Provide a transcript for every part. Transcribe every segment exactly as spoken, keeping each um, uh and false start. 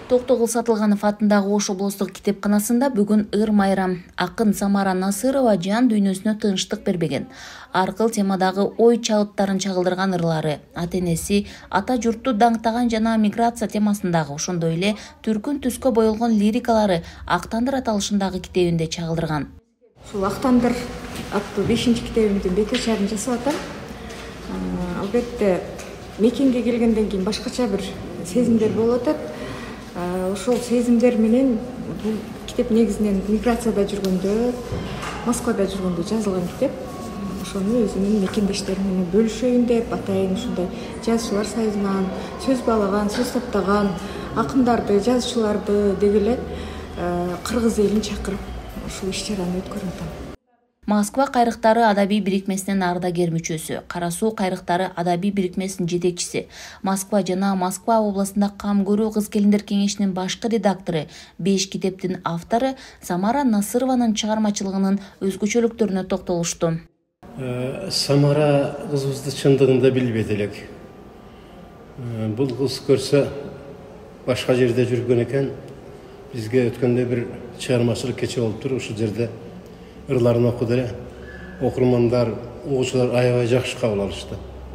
Токтогул Сатылганов атындагы Ош облустук китепканасында бүгүн ыр майрам акын Самара Насырова жан дүйнөсүнө тынчтык бербеген. Аркыл темадагы ой чабыттарын чагылдырган ырлары, ата-энеси, ата журтту даңктаган жана миграция темасындагы, ошондой эле түркүн түскө боелгон лирикалары Актандыр аталышындагы китебинде чагылдырган. Ушул Актандыр аттуу бешинчи китебимдин бет ачарын жасап атам. Албетте мекенге келгенден кийин башкача бир сезимдер болуп атат. Ошол сезимдер менен бул китеп негизинен миграцияда жүргөндө, Москвада жүргөндө жазылган китеп. Ошону өзүмдүн мекендештерим менен бөлүшөйүн деп атайын ушундай жазуучулар союзунан сөз баалаган, сөз таптаган акындарды, жазуучуларды деги эле кыргыз элин чакырып ушул иш-чараны өткөрүп атам. Москва кайрыктары адабий бирикмесинин ардагер мүчөсү, Кара суу кайрыктары адабий бирикмесинин жетекчиси, Москва жана Москва областында кам көрүү кыз-келиндер кеңешинин башкы редактору, беш китептин автору Самара Насырованын чыгармачылыгынын өзгөчөлүктөрүнө токтолушту. Самара кызыбызды чындыгында билбейт элек. Бул кыз көрсө башка жерде жүргөн экен. Бизге өткөндө бир чыгармачылык кече болуптур. Ушул жерде ырларын окуду эле. Окурмандар, угуучулар аябай жакшы кабыл алышты.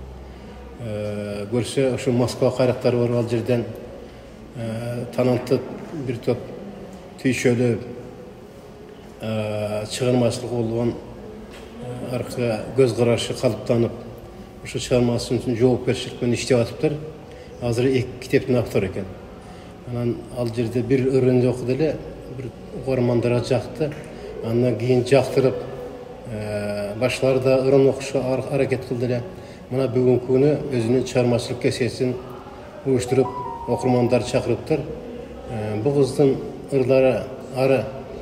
Көрсө ошо Москва кайрыктары бар ал жерден талантты бир топ түйшөлүү чыгармачылык болгон аркы көз карашы калыптанып, ошо чыгармасы үчүн жоопкерчилик менен иштеп атыптыр. Азыр эки китептин автору экен. Анан ал жерде бир ырын окуду эле, бир окурмандарга жакты. Андан кийин жактырып, башкалар да ырын окушка аракет кылды эле. Мына бүгүнкү күнү өзүнүн чыгармачылык кесесин уюштуруп, окурмандар чакырыптыр. Бул кыздын ырлары ары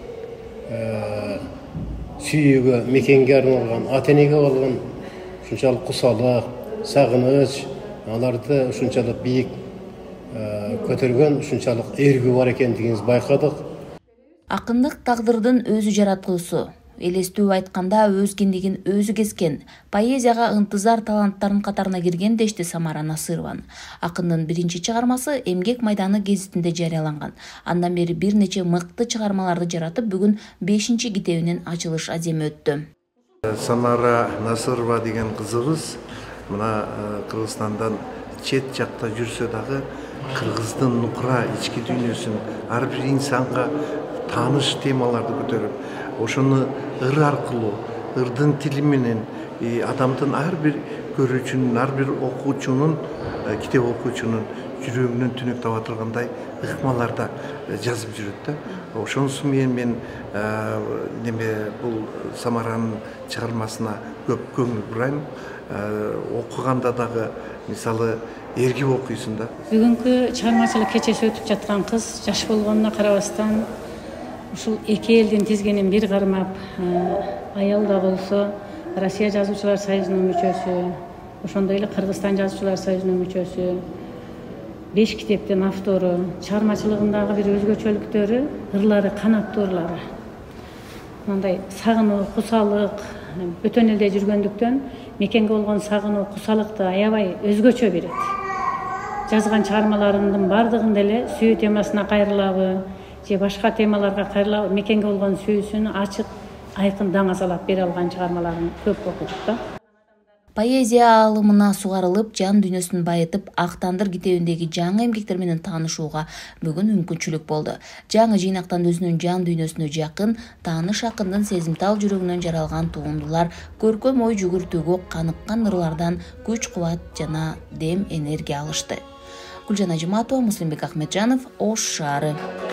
сүйүүгө, мекенге арналган, ата-энеге болгон ушунчалык кусалык, сагыныч, аларды ушунчалык бийик көтөргөн, ушунчалык эргүү бар экендигибизди байкадык. Акындык тагдырдын өзү жараткуусу. Элестүү айтканда өз киндигин өзү кескен, поэзияга ынтызар таланттардын катарына кирген дешти Самара Насырова. Акындын биринчи чыгармасы Эмгек майданы гезитинде жарыяланган. Андан бери бир нече мыкты чыгармаларды жаратып, бүгүн бешинчи китебинин ачылыш аземи өттү. Самара Насырова деген кызыбыз мына Кыргызстандан чет жакта жүрсө дагы кыргыздын нукура ички дүйнөсүн ар бир инсанга тааныш темаларды көтөрүп, ошону ыр аркылуу, ырдын тили менен адамдын ар бир көрүүчүнүн, ар бир окуучунун, китеп окуучунун жүрөгүнөн түнөк таба тургандай ыкмаларда жазып жүрөт да. Ошонусу менен мен неме бул Самаранын чыгармасына көп көңүл бурайм. Окуганда дагы мисалы эргип окуйсуң да. Бүгүнкү чыгармачылык кечеси өтүп жаткан кыз жаш болгонуна карабастан ушул эки элдин тизгинин бир кармап, аял да болсо Россия жазуучулар союзунун мүчөсү, ошондой эле Кыргызстан жазуучулар союзунун мүчөсү, беш китептин автору, чыгармачылыгындагы бир өзгөчөлүктөрү, ырлары канаттуу ырлары. Мындай сагынуу, кусалык, бөтөн элде жүргөндүктөн мекенге болгон сагынуу, кусалыкты аябай өзгөчө берет. Жазган чыгармаларынын бардыгында эле сүйүү темасына кайрылабы, же башка темаларга кайрылабы, мекенге болгон сүйүүсүн ачык, айкын даңазалап бере алган чыгармаларын көп окудук да. Поэзия алымына сугарылып, жан дүйнөсүн байытып, Актандыр китебиндеги жаңы эмгектер менен таанышууга бүгүн мүмкүнчүлүк болду. Жаңы жыйнактан өзүнүн жан дүйнөсүнө жакын, тааныш акындын сезимтал жүрөгүнөн жаралган туундулар көркөм ой жүгүртүүгө каныккан ырлардан күч, кубат жана дем энергия алышты. Гүлжан Ажиматова, Муслимбек Ахметжанов, Ош шаары.